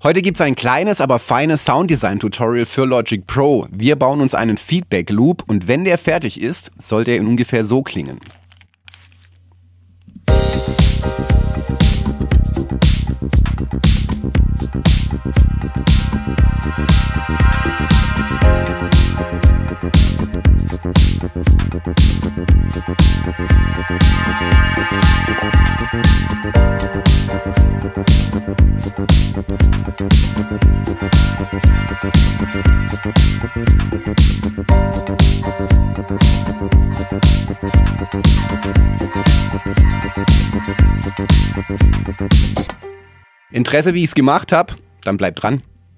Heute gibt es ein kleines, aber feines Sounddesign-Tutorial für Logic Pro. Wir bauen uns einen Feedback-Loop und wenn der fertig ist, soll der ungefähr so klingen. Interesse, wie ich es gemacht habe? Dann bleibt dran.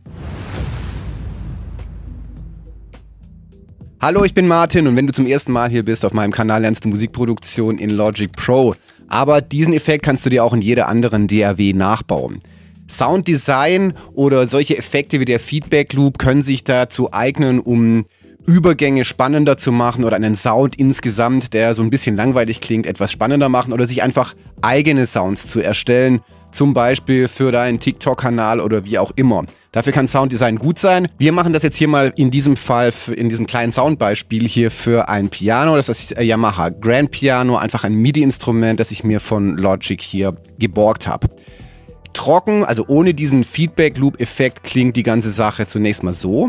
Hallo, ich bin Martin und wenn du zum ersten Mal hier bist auf meinem Kanal, lernst du Musikproduktion in Logic Pro. Aber diesen Effekt kannst du dir auch in jeder anderen DAW nachbauen. Sounddesign oder solche Effekte wie der Feedback Loop können sich dazu eignen, um Übergänge spannender zu machen oder einen Sound insgesamt, der so ein bisschen langweilig klingt, etwas spannender machen oder sich einfach eigene Sounds zu erstellen. Zum Beispiel für deinen TikTok-Kanal oder wie auch immer. Dafür kann Sounddesign gut sein. Wir machen das jetzt hier mal in diesem Fall, in diesem kleinen Soundbeispiel hier für ein Piano. Das ist das Yamaha Grand Piano, einfach ein MIDI-Instrument, das ich mir von Logic hier geborgt habe. Trocken, also ohne diesen Feedback-Loop-Effekt, klingt die ganze Sache zunächst mal so.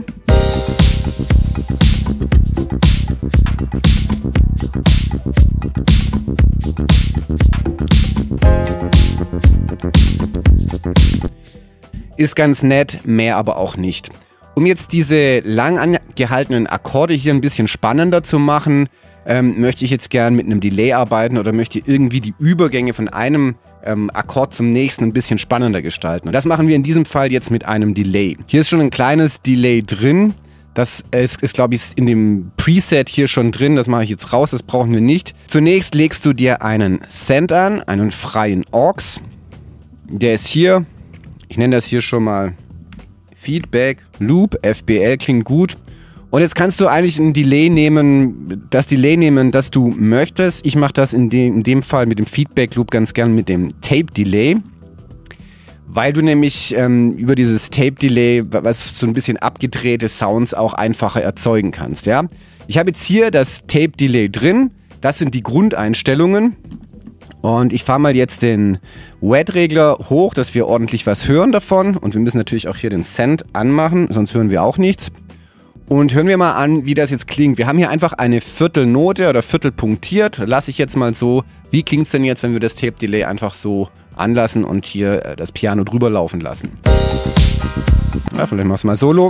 Ist ganz nett, mehr aber auch nicht. Um jetzt diese lang angehaltenen Akkorde hier ein bisschen spannender zu machen, möchte ich jetzt gern mit einem Delay arbeiten oder möchte irgendwie die Übergänge von einem Akkord zum nächsten ein bisschen spannender gestalten. Und das machen wir in diesem Fall jetzt mit einem Delay. Hier ist schon ein kleines Delay drin. Das ist glaube ich, in dem Preset hier schon drin. Das mache ich jetzt raus, das brauchen wir nicht. Zunächst legst du dir einen Send an, einen freien AUX. Der ist hier. Ich nenne das hier schon mal Feedback Loop, FBL klingt gut. Und jetzt kannst du eigentlich ein Delay nehmen, das du möchtest. Ich mache das in dem Fall mit dem Feedback Loop ganz gern mit dem Tape Delay. Weil du nämlich über dieses Tape Delay, was so ein bisschen abgedrehte Sounds auch einfacher erzeugen kannst. Ja? Ich habe jetzt hier das Tape Delay drin. Das sind die Grundeinstellungen. Und ich fahre mal jetzt den Wet-Regler hoch, dass wir ordentlich was hören davon. Und wir müssen natürlich auch hier den Send anmachen, sonst hören wir auch nichts. Und hören wir mal an, wie das jetzt klingt. Wir haben hier einfach eine Viertelnote oder Viertel punktiert. Lasse ich jetzt mal so. Wie klingt es denn jetzt, wenn wir das Tape-Delay einfach so anlassen und hier das Piano drüber laufen lassen? Ja, vielleicht machst du mal solo.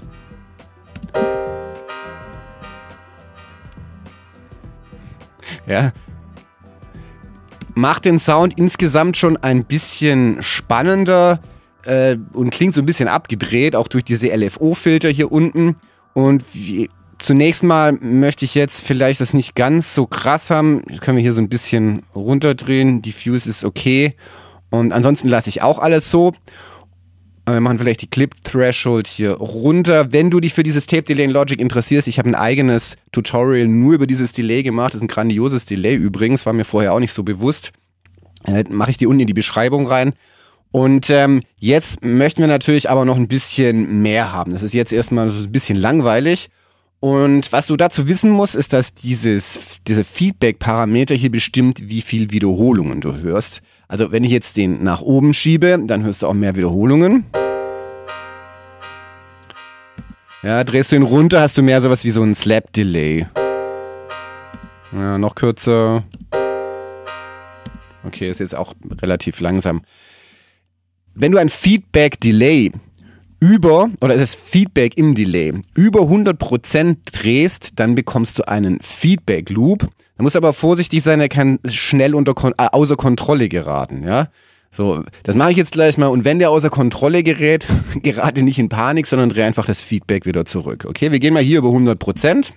Ja. Macht den Sound insgesamt schon ein bisschen spannender und klingt so ein bisschen abgedreht, auch durch diese LFO-Filter hier unten. Und zunächst mal möchte ich jetzt vielleicht das nicht ganz so krass haben. Das können wir hier so ein bisschen runterdrehen. Diffuse ist okay. Und ansonsten lasse ich auch alles so. Wir machen vielleicht die Clip Threshold hier runter. Wenn du dich für dieses Tape Delay in Logic interessierst, ich habe ein eigenes Tutorial nur über dieses Delay gemacht. Das ist ein grandioses Delay übrigens, war mir vorher auch nicht so bewusst. Mache ich dir unten in die Beschreibung rein. Und jetzt möchten wir natürlich aber noch ein bisschen mehr haben. Das ist jetzt erstmal so ein bisschen langweilig. Und was du dazu wissen musst, ist, dass diese Feedback-Parameter hier bestimmt, wie viel Wiederholungen du hörst. Also wenn ich jetzt den nach oben schiebe, dann hörst du auch mehr Wiederholungen. Ja, drehst du ihn runter, hast du mehr sowas wie so ein Slap-Delay. Ja, noch kürzer. Okay, ist jetzt auch relativ langsam. Wenn du ein Feedback-Delay oder das Feedback im Delay über 100% drehst, dann bekommst du einen Feedback-Loop. Da musst du aber vorsichtig sein, er kann schnell außer Kontrolle geraten. Ja? So, das mache ich jetzt gleich mal. Und wenn der außer Kontrolle gerät, gerate nicht in Panik, sondern dreh einfach das Feedback wieder zurück. Okay, wir gehen mal hier über 100%.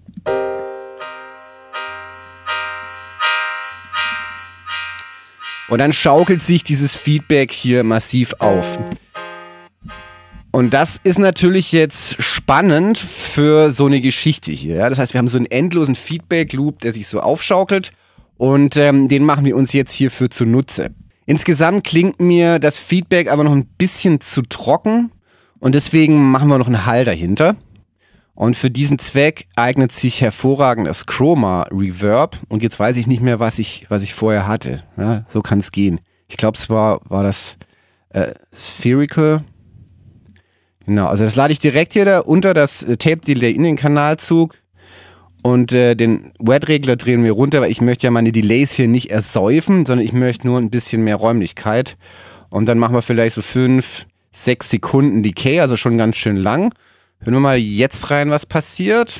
Und dann schaukelt sich dieses Feedback hier massiv auf. Und das ist natürlich jetzt spannend für so eine Geschichte hier. Ja? Das heißt, wir haben so einen endlosen Feedback-Loop, der sich so aufschaukelt und den machen wir uns jetzt hierfür zunutze. Insgesamt klingt mir das Feedback aber noch ein bisschen zu trocken und deswegen machen wir noch einen Hall dahinter. Und für diesen Zweck eignet sich hervorragend das Chroma Reverb. Und jetzt weiß ich nicht mehr, was ich vorher hatte. Ja, so kann es gehen. Ich glaube, es war das Spherical. Genau, also das lade ich direkt hier da unter das Tape Delay in den Kanalzug. Und den Wet-Regler drehen wir runter, weil ich möchte ja meine Delays hier nicht ersäufen, sondern ich möchte nur ein bisschen mehr Räumlichkeit. Und dann machen wir vielleicht so 5, 6 Sekunden Decay, also schon ganz schön lang. Hören wir mal jetzt rein, was passiert.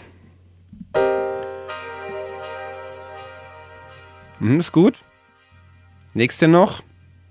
Ist gut. Nächste noch.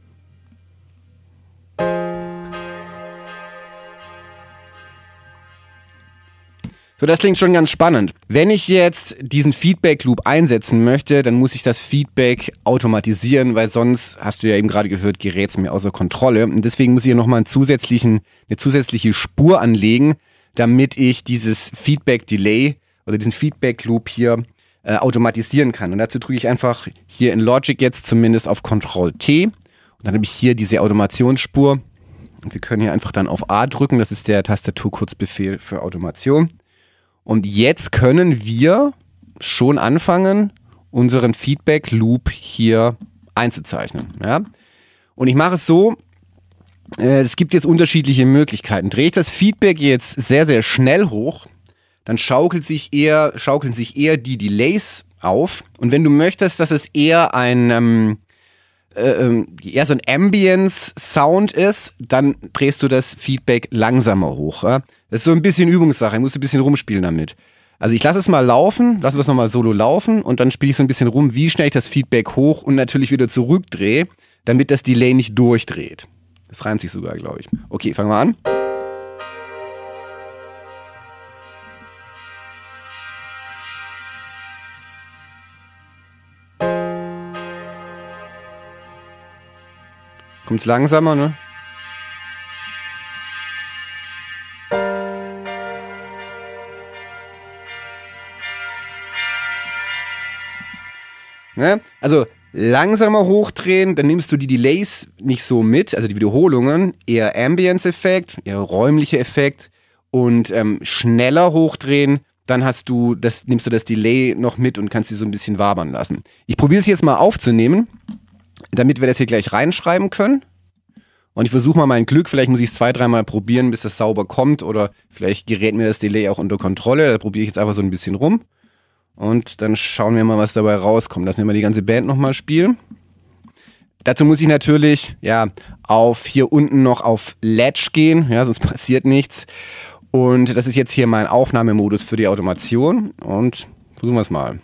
So, das klingt schon ganz spannend. Wenn ich jetzt diesen Feedback Loop einsetzen möchte, dann muss ich das Feedback automatisieren, weil sonst, hast du ja eben gerade gehört, gerät es mir außer Kontrolle. Und deswegen muss ich hier nochmal eine zusätzliche Spur anlegen, damit ich dieses Feedback Delay oder diesen Feedback Loop hier automatisieren kann. Und dazu drücke ich einfach hier in Logic jetzt zumindest auf Ctrl-T. Und dann habe ich hier diese Automationsspur. Und wir können hier einfach dann auf A drücken. Das ist der Tastaturkurzbefehl für Automation. Und jetzt können wir schon anfangen, unseren Feedback Loop hier einzuzeichnen. Ja? Und ich mache es so, es gibt jetzt unterschiedliche Möglichkeiten. Drehe ich das Feedback jetzt sehr, sehr schnell hoch, dann schaukeln sich eher die Delays auf. Und wenn du möchtest, dass es eher so ein Ambience-Sound ist, dann drehst du das Feedback langsamer hoch. Ja? Das ist so ein bisschen Übungssache, ich muss ein bisschen rumspielen damit. Also ich lasse es mal laufen, lassen wir es nochmal solo laufen und dann spiele ich so ein bisschen rum, wie schnell ich das Feedback hoch und natürlich wieder zurückdrehe, damit das Delay nicht durchdreht. Das reimt sich sogar, glaube ich. Okay, fangen wir an. Kommt's langsamer, ne? Ne? Also langsamer hochdrehen, dann nimmst du die Delays nicht so mit, also die Wiederholungen, eher Ambience-Effekt, eher räumlicher Effekt und schneller hochdrehen, dann nimmst du das Delay noch mit und kannst sie so ein bisschen wabern lassen. Ich probiere es jetzt mal aufzunehmen, damit wir das hier gleich reinschreiben können. Und ich versuche mal mein Glück, vielleicht muss ich es 2-, 3-mal probieren, bis das sauber kommt oder vielleicht gerät mir das Delay auch unter Kontrolle. Da probiere ich jetzt einfach so ein bisschen rum. Und dann schauen wir mal, was dabei rauskommt. Lassen wir mal die ganze Band nochmal spielen. Dazu muss ich natürlich hier unten noch auf Latch gehen, ja, sonst passiert nichts. Und das ist jetzt hier mein Aufnahmemodus für die Automation. Und versuchen wir es mal.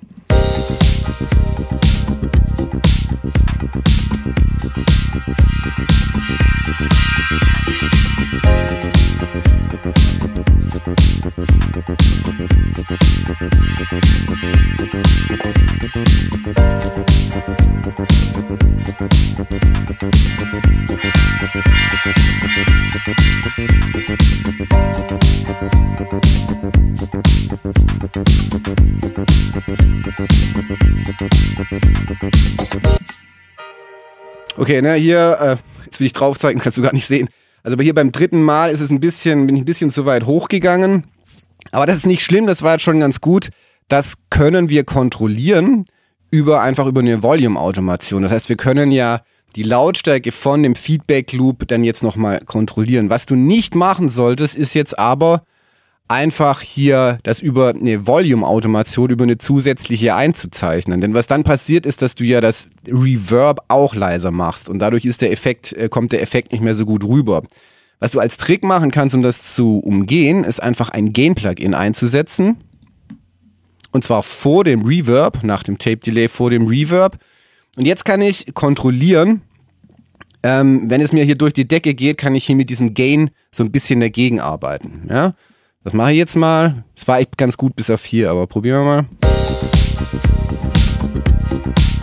Okay, ne, hier, jetzt will ich drauf zeigen, kannst du gar nicht sehen. Also hier beim 3. Mal ist es bin ich ein bisschen zu weit hochgegangen. Aber das ist nicht schlimm, das war jetzt schon ganz gut. Das können wir kontrollieren einfach über eine Volume-Automation. Das heißt, wir können ja die Lautstärke von dem Feedback-Loop dann jetzt nochmal kontrollieren. Was du nicht machen solltest, ist jetzt aber einfach hier das über eine Volume-Automation, über eine zusätzliche einzuzeichnen. Denn was dann passiert ist, dass du ja das Reverb auch leiser machst und dadurch kommt der Effekt nicht mehr so gut rüber. Was du als Trick machen kannst, um das zu umgehen, ist einfach ein Gain-Plugin einzusetzen. Und zwar vor dem Reverb, nach dem Tape-Delay vor dem Reverb. Und jetzt kann ich kontrollieren, wenn es mir hier durch die Decke geht, kann ich hier mit diesem Gain so ein bisschen dagegen arbeiten. Ja? Das mache ich jetzt mal. Das war echt ganz gut bis auf hier, aber probieren wir mal.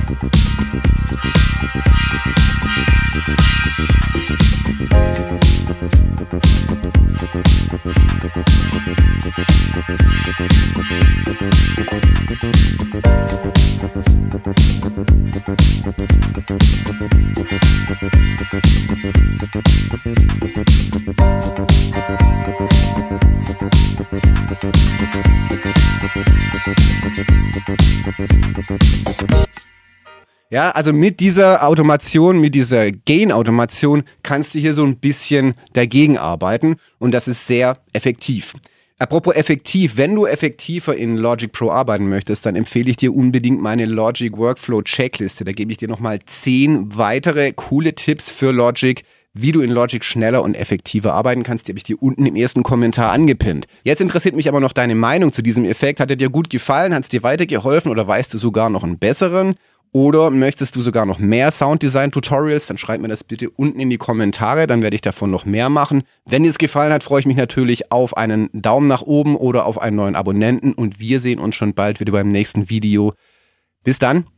Ja, also mit dieser Automation, mit dieser Gain-Automation kannst du hier so ein bisschen dagegen arbeiten und das ist sehr effektiv. Apropos effektiv, wenn du effektiver in Logic Pro arbeiten möchtest, dann empfehle ich dir unbedingt meine Logic Workflow Checkliste. Da gebe ich dir nochmal 10 weitere coole Tipps für Logic, wie du in Logic schneller und effektiver arbeiten kannst. Die habe ich dir unten im ersten Kommentar angepinnt. Jetzt interessiert mich aber noch deine Meinung zu diesem Effekt. Hat er dir gut gefallen? Hat es dir weitergeholfen oder weißt du sogar noch einen besseren? Oder möchtest du sogar noch mehr Sounddesign-Tutorials? Dann schreib mir das bitte unten in die Kommentare, dann werde ich davon noch mehr machen. Wenn dir es gefallen hat, freue ich mich natürlich auf einen Daumen nach oben oder auf einen neuen Abonnenten und wir sehen uns schon bald wieder beim nächsten Video. Bis dann!